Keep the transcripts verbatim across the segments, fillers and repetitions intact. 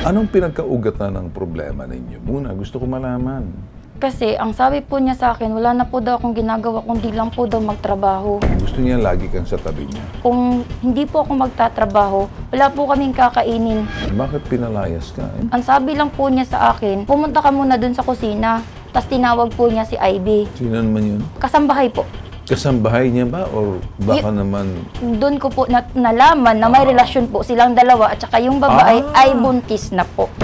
Anong pinagkaugatan ng problema ninyo? Muna, gusto ko malaman. Kasi ang sabi po niya sa akin, wala na po daw akong ginagawa kundi lang po daw magtrabaho. Gusto niya lagi kang sa tabi niya. Kung hindi po ako magtatrabaho, wala po kaming kakainin. Bakit pinalayas ka? Eh? Ang sabi lang po niya sa akin, pumunta ka muna dun sa kusina. Tapos tinawag po niya si Ivy. Sino naman yun? Kasambahay po. Kasambahay niya ba? Or baka y naman... Doon ko po na nalaman na may ah. relasyon po silang dalawa at saka yung babae ah. ay buntis na po.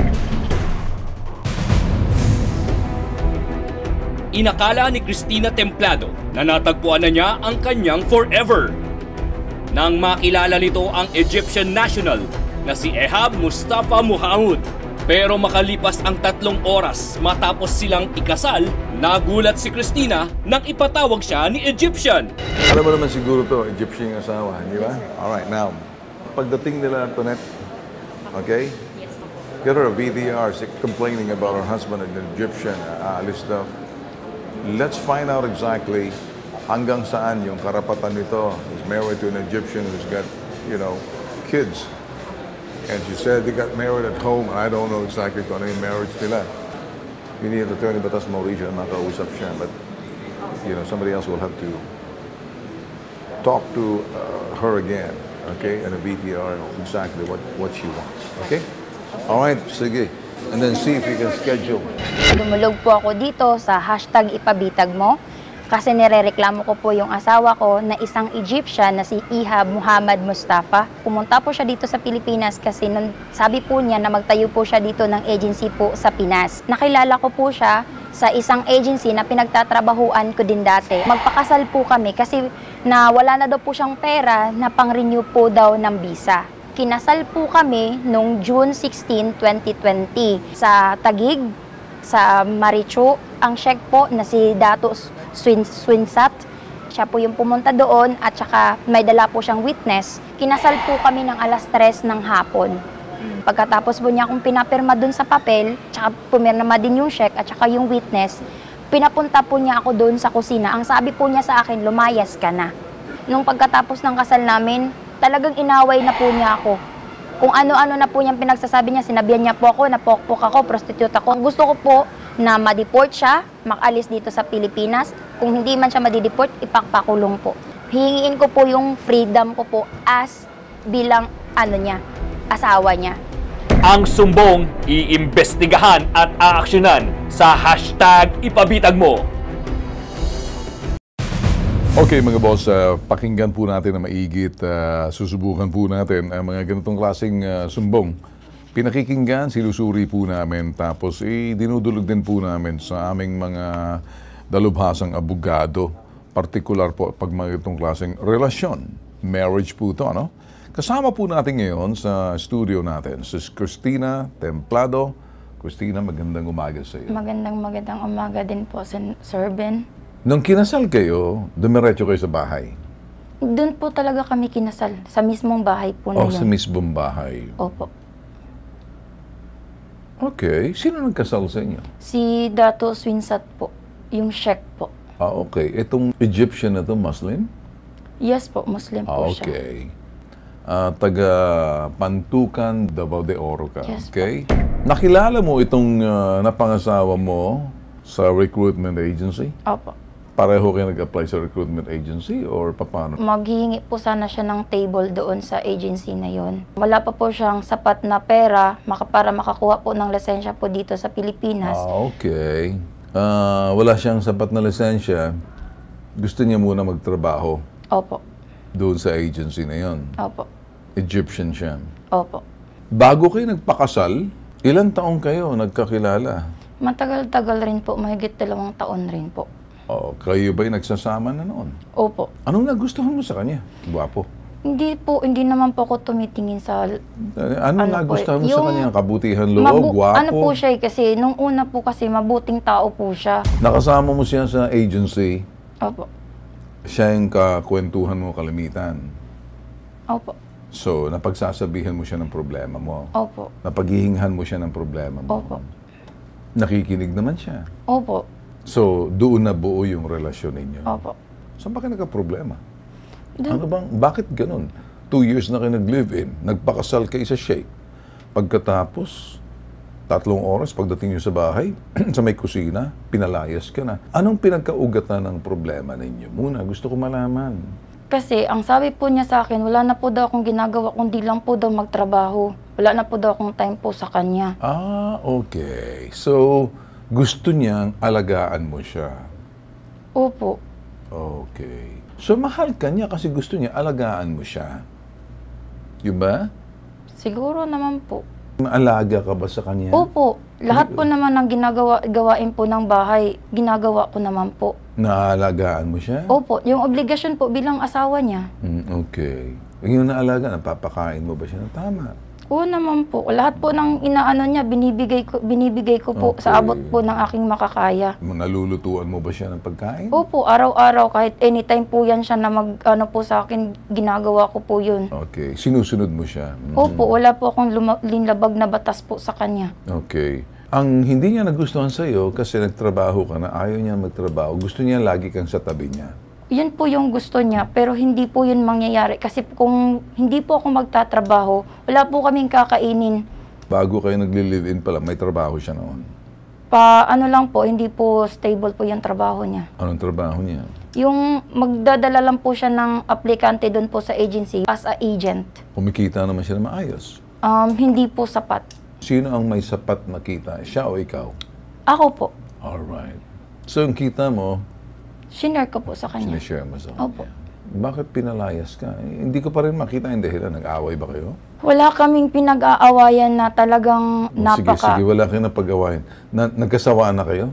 Inakala ni Cristina Templado na natagpuan na niya ang kanyang forever. Nang makilala nito ang Egyptian national na si Ehab Mustafa Muhammad. Pero makalipas ang tatlong oras matapos silang ikasal, nagulat si Cristina nang ipatawag siya ni Egyptian. Alam mo naman siguro to, Egyptian yung asawa, di ba? Alright, now, pagdating nila Antoinette, okay? Get her a V D R complaining about her husband and an Egyptian, aalis daw. Let's find out exactly hanggang saan yung karapatan nito. He's married to an Egyptian who's got, you know, kids. And she said they got married at home. I don't know exactly kung ano yung marriage nila. You need an attorney batas Mauricio na makausap siya. But, you know, somebody else will have to talk to uh, her again, okay? And a V T R exactly what, what she wants, okay? All right, sige. And then see if you can schedule. Dumulog po ako dito sa hashtag ipabitag mo kasi nirereklamo ko po yung asawa ko na isang Egyptian na si Ehab Muhammad Mustafa. Pumunta po siya dito sa Pilipinas kasi nung sabi po niya na magtayo po siya dito ng agency po sa Pinas. Nakilala ko po siya sa isang agency na pinagtatrabahuan ko din dati. Magpakasal po kami kasi na wala na daw po siyang pera na pang-renew po daw ng visa. Kinasal po kami noong June sixteen, twenty twenty sa Taguig, sa Marichu. Ang check po na si Dato Swin Swinsat. Siya po yung pumunta doon at saka may dala po siyang witness. Kinasal po kami ng alas tres ng hapon. Pagkatapos po niya akong pinapirma doon sa papel, tsaka pumirma din yung check at saka yung witness, pinapunta po niya ako doon sa kusina. Ang sabi po niya sa akin, lumayas ka na. Nung pagkatapos ng kasal namin, talagang inaway na po niya ako. Kung ano-ano na po niyang pinagsasabi niya, sinabihan niya po ako, napokpok ako, prostitute ako. Gusto ko po na ma-deport siya, makalis dito sa Pilipinas. Kung hindi man siya ma-deport, ipakpakulong po. Hihingiin ko po yung freedom ko po as bilang ano niya, asawa niya. Ang sumbong, iimbestigahan at aaksyonan sa hashtag ipabitag mo. Okay mga boss, uh, pakinggan po natin na maigit, uh, susubukan po natin ang mga ganitong klaseng uh, sumbong. Pinakikinggan, sinusuri po namin, tapos eh, dinudulog din po namin sa aming mga dalubhasang abogado, partikular po pag mga ganitong klaseng relasyon. Marriage po ito, ano? Kasama po natin ngayon sa studio natin, si Cristina Templado. Cristina, magandang umaga sa iyo. Magandang magandang umaga din po, Sir Ben. Nung kinasal kayo, dumiretso kayo sa bahay? Doon po talaga kami kinasal, sa mismong bahay po na oh, yun. sa mismong bahay? Opo. Okay. Sino nagkasal sa inyo? Si Dato Swinsat po, yung sheikh po. Ah, okay. Itong Egyptian na to, Muslim? Yes po, Muslim po ah, siya. Okay. Uh, taga Pantukan, Davao de Oro ka, yes, okay? Po. Nakilala mo itong uh, napangasawa mo sa recruitment agency? Opo. Pareho kayo nag-apply sa recruitment agency or paano? Maghihingi po sana siya ng table doon sa agency na yon. Wala pa po siyang sapat na pera maka, para makakuha po ng lisensya po dito sa Pilipinas. Ah, okay. Uh, wala siyang sapat na lisensya. Gusto niya muna magtrabaho? Opo. Doon sa agency na yon? Opo. Egyptian siya? Opo. Bago kayo nagpakasal, ilang taong kayo nagkakilala? Matagal-tagal rin po, mahigit dalawang taon rin po. Oh, kayo ba'y nagsasama na noon? Opo. Anong nagustuhan mo sa kanya? Gwapo. Hindi po, hindi naman po ako tumitingin sa... Anong ano nagustuhan mo sa kanya? Kabutihan loob, gwapo? Ano po siya kasi, nung una po kasi mabuting tao po siya. Nakasama mo siya sa agency? Opo. Siya yung kakwentuhan mo kalimitan? Opo. So, napagsasabihan mo siya ng problema mo? Opo. Napaghihinghan mo siya ng problema mo? Opo. Nakikinig naman siya? Opo. So, doon na buo yung relasyon ninyo? Opo. Saan ba kayo nagka-problema? Doon. Ano bang, bakit ganun? Two years na kayo nag-live-in, nagpakasal kayo sa sheikh. Pagkatapos, tatlong oras pagdating nyo sa bahay, sa may kusina, pinalayas ka na. Anong pinagkaugatan ng problema ninyo? Muna, gusto ko malaman. Kasi ang sabi po niya sa akin, wala na po daw akong ginagawa kundi lang po daw magtrabaho. Wala na po daw akong time po sa kanya. Ah, okay. So, gusto niyang alagaan mo siya. Opo. Okay. So, mahal ka niya kasi gusto niya alagaan mo siya. Yun ba? Siguro naman po. Maalaga ka ba sa kanya? Opo. Lahat po naman ng ginagawa, gawain po ng bahay, ginagawa ko naman po. Naalagaan mo siya? Opo. Yung obligasyon po bilang asawa niya. Mm, okay. Yung naalaga, napapakain mo ba siya ng tama? Oo naman po. Lahat po ng inaano niya, binibigay ko, binibigay ko po Okay. sa abot po ng aking makakaya. Nalulutuan mo ba siya ng pagkain? Opo, araw-araw, kahit anytime po yan siya na mag, ano po sa akin, ginagawa ko po yun. Okay. Sinusunod mo siya? Mhm. Opo, wala po akong luma- linlabag na batas po sa kanya. Okay. Ang hindi niya nagustuhan sa'yo kasi nagtrabaho ka na, ayaw niya magtrabaho, gusto niya lagi kang sa tabi niya. Yun po yung gusto niya, pero hindi po yun mangyayari. Kasi kung hindi po ako magtatrabaho, wala po kaming kakainin. Bago kayo nagli-live-in pala, may trabaho siya noon. Pa ano lang po, hindi po stable po yung trabaho niya. Anong trabaho niya? Yung magdadala lang po siya ng aplikante doon po sa agency as a agent. Kumikita naman siya na maayos. Um, hindi po sapat. Sino ang may sapat na kita? Siya o ikaw? Ako po, Alright. So, yung kita mo, shinare ko po sa kanya. sinishare mo sa kanya. Opo. Bakit pinalayas ka? Eh, hindi ko pa rin makita yung dahilan. Nag-away ba kayo? Wala kaming pinag-aawayan na talagang O, Sige, napaka... sige. Wala kayo na pag-awayan. Na, nagkasawaan na kayo?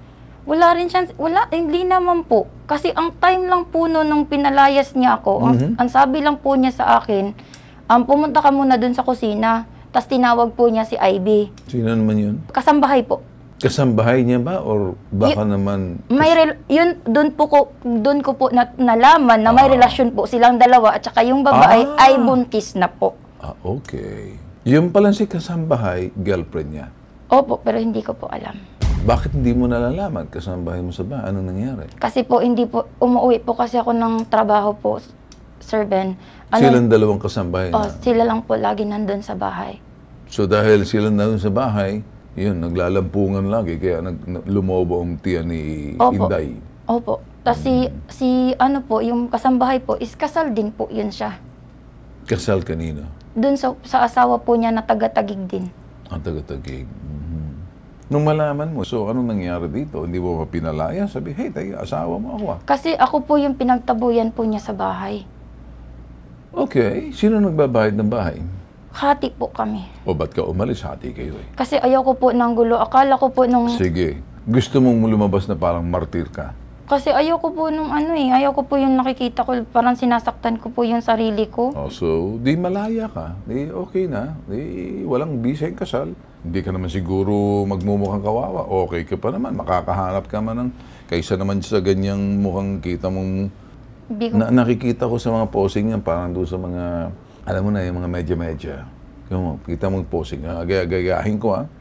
Wala rin siya, wala, hindi naman po. Kasi ang time lang po noon nung pinalayas niya ako, ang, Mhm. ang sabi lang po niya sa akin, um, pumunta ka muna dun sa kusina, tapos tinawag po niya si Ivy. Sino naman yun? Kasambahay po. Kasambahay niya ba? Or baka Y- naman... May rel- yun, doon po ko, doon ko po na, nalaman na may Ah. relasyon po silang dalawa at saka yung babae Ah. ay buntis na po. Ah, okay. Yung pala si kasambahay, girlfriend niya. Opo, pero hindi ko po alam. Bakit hindi mo nalalaman kasambahay mo sa bahay? Anong nangyari? Kasi po hindi po, umuwi po kasi ako ng trabaho po, Sir Ben. Silang dalawang kasambahay Oh, na. sila lang po lagi nandun sa bahay. So dahil sila na dun sa bahay, yun, naglalampungan lagi. Kaya nag, na- lumobo ang tiyan ni Opo. Inday. Opo. Tapos si, si ano po, yung kasambahay po, is kasal din po yun siya. Kasal kanino? Dun sa, sa asawa po niya na taga-Tagig din. Ang taga-Tagig. Mhm. Nung malaman mo, so anong nangyari dito? Hindi mo pa pinalaya? Sabi, hey, tayo, asawa mo ako ah. Kasi ako po yung pinagtabuyan po niya sa bahay. Okay, sino nagbabayad ng bahay? Hati po kami. O ba't ka umalis? Hati kayo eh. Kasi ayaw ko po ng gulo. Akala ko po nung... Sige. Gusto mong lumabas na parang martir ka? Kasi ayaw ko po nung ano eh. Ayaw ko po yung nakikita ko. Parang sinasaktan ko po yung sarili ko. Oh, so, di malaya ka. Di okay na. Di walang bisay kasal. Hindi ka naman siguro magmumukhang kawawa. Okay ka pa naman. Makakahanap ka man ng... Kaysa naman sa ganyang mukhang kita mong... Hindi ko, Na, nakikita ko sa mga posing yan, parang doon sa mga... Alam mo na, yung mga medya-medya. Yung, kita mong posing. Ah, gaya-gayahin ko ah.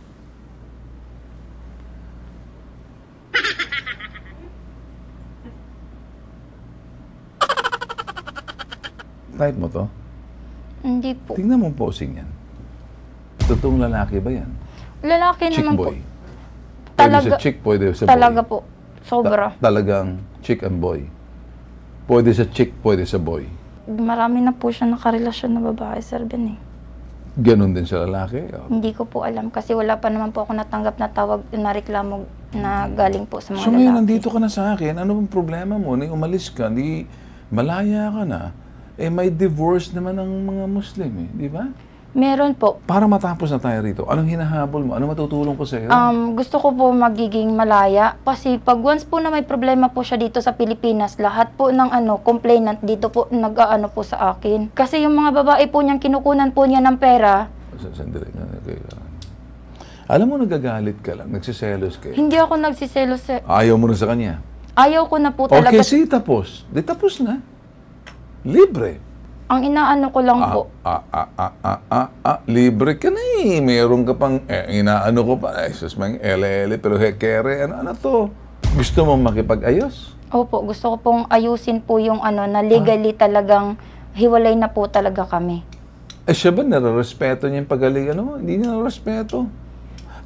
Type mo to. hindi po. Tingnan mo ang posing yan. Totoong lalaki ba yan? Lalaki Chick naman boy. po. Pwede Talaga- sa chick, pwede sa boy. Talaga po. Sobra. Ta- talagang chick and boy. Pwede sa chick, pwede sa boy. Marami na po siya nakarelasyon na babae, Sir Ben eh. Ganon din sa lalaki. Oh. Hindi ko po alam kasi wala pa naman po ako natanggap na tawag na reklamo na galing po sa mga So ngayon, lalaki. nandito ka na sa akin, ano bang problema mo? Ni umalis ka, ni malaya ka na. Eh, may divorce naman ng mga Muslim eh, di ba? Meron po. Para matapos na tayo rito, anong hinahabol mo? Ano matutulong ko sa iyo? Um, gusto ko po magiging malaya kasi pag once po na may problema po siya dito sa Pilipinas, lahat po ng ano, complainant dito po nag-aano po sa akin. Kasi yung mga babae po niyang kinukunan po niya ng pera, Sa- Sandali. Okay. Alam mo, nagagalit ka lang, nagsiselos ka eh. hindi ako nagsiselos. Sir. Ayaw mo na sa kanya. Ayaw ko na po talaga. Okay, si tapos. Di tapos na. Libre. Ang inaano ko lang Ah, po, ah, ah, ah, ah, ah, ah, libre ka na eh. Meron ka pang, eh, inaano ko pa, eh, sus, mang ele-ele, pero hekere, ano, ano to? Gusto mo makipag-ayos? opo, gusto ko pong ayusin po yung ano, na legally talagang hiwalay na po talaga kami. Eh, siya ba nare-respeto niya yung pagaling, ano mo? Hindi niya nare-respeto.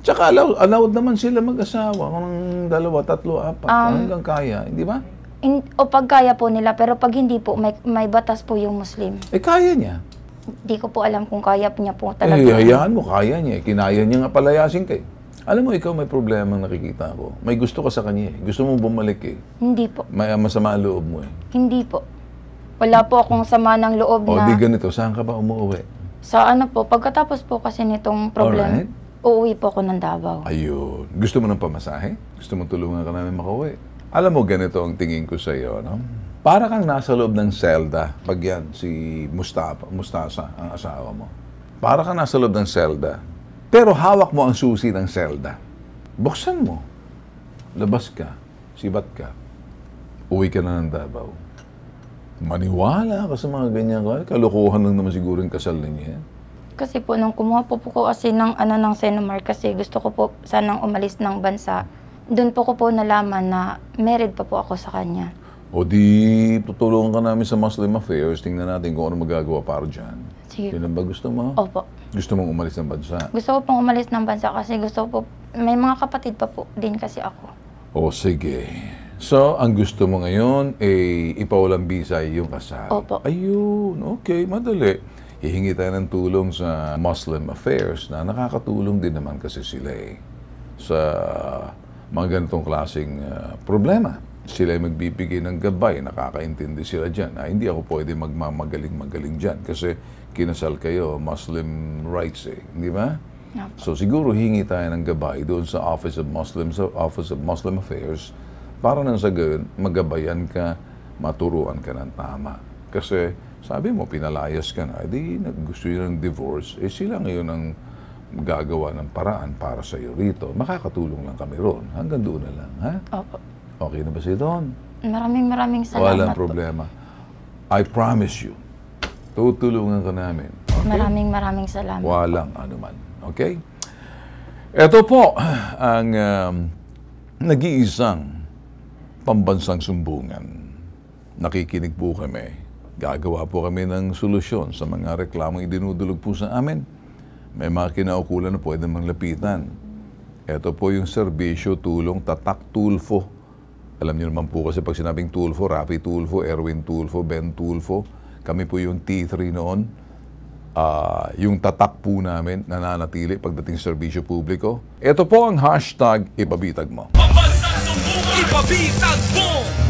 Tsaka allowed, allowed naman sila mag-asawa kung dalawa, tatlo, apat, Um, hanggang kaya, hindi ba? In, o pag kaya po nila, pero pag hindi po, may, may batas po yung Muslim. Eh, kaya niya. Di ko po alam kung kaya niya po talaga. Eh, hayaan mo, kaya niya. Kinaya niya nga palayasin kay. Alam mo, ikaw may problema nakikita ko. May gusto ka sa kanya eh. Gusto mo bumalik eh. Hindi po. May masama ang loob mo eh. Hindi po. Wala po akong sama ng loob O, na di ganito. Saan ka ba umuwi? sa ano po, pagkatapos po kasi nitong problem, Alright. uuwi po ako ng Davao. Ayun. Gusto mo ng pamasahe? Gusto mo tulungan ka namin makauwi? Alam mo, ganito ang tingin ko sa iyo, no? Para kang nasa loob ng selda, pag yan, si Mustafa, Mustasa, ang asawa mo. Para kang nasa loob ng selda, pero hawak mo ang susi ng selda. Buksan mo. Labas ka. Sibat ka. Uwi ka na ng Davao. Maniwala ka sa mga ganyan ka. Kalukuhan lang naman siguro yung kasal ninyo yan. Kasi po, nung kumuha po po ko kasi ng, ano, ng Senomar, kasi gusto ko po sanang umalis ng bansa, doon po ko po nalaman na married pa po ako sa kanya. O di, tutulungan ka namin sa Muslim Affairs. Tingnan natin kung ano magagawa para dyan. Sige. Yun ang ba gusto mo? Opo. Gusto mong umalis ng bansa? Gusto ko pong umalis ng bansa kasi gusto ko po, may mga kapatid pa po din kasi ako. O sige. So, ang gusto mo ngayon, eh, ipawalang bisa yung kasal. Opo. Ayun, okay, madali. Hihingi tayo ng tulong sa Muslim Affairs na nakakatulong din naman kasi sila eh, sa mga ganitong klaseng uh, problema. Sila ay magbibigay ng gabay, nakakaintindi sila dyan. Ah, hindi ako pwede magmamagaling-magaling dyan kasi kinasal kayo, Muslim rights eh, di ba? Opo. So siguro hingi tayo ng gabay doon sa Office of Muslim, sa Office of Muslim Affairs para nang sa gayon, magabayan ka, maturuan ka ng tama. Kasi sabi mo, pinalayas ka na, di gusto yun ng divorce, eh sila ngayon ang gagawa ng paraan para sa iyo rito. Makakatulong lang kami ron. Hanggang doon na lang, ha? Opo. Okay na ba si Don? Maraming maraming salamat Walang po. problema. I promise you, tutulungan ka namin. Okay? Maraming maraming salamat. Walang anuman. Okay? Ito po ang um, nag-iisang pambansang sumbungan. Nakikinig po kami. Gagawa po kami ng solusyon sa mga reklamong idinudulog po sa amin. May mga kinaukulan na pwede manglapitan. Ito po yung serbisyo tulong Tatak Tulfo. Alam niyo naman po kasi pag sinabing Tulfo, Rafi Tulfo, Erwin Tulfo, Ben Tulfo, kami po yung T three noon. Uh, yung tatak po namin nananatili pagdating sa serbisyo publiko. Ito po ang hashtag Ipabitag Mo. Pambansang sumbungan, ipabitag mo!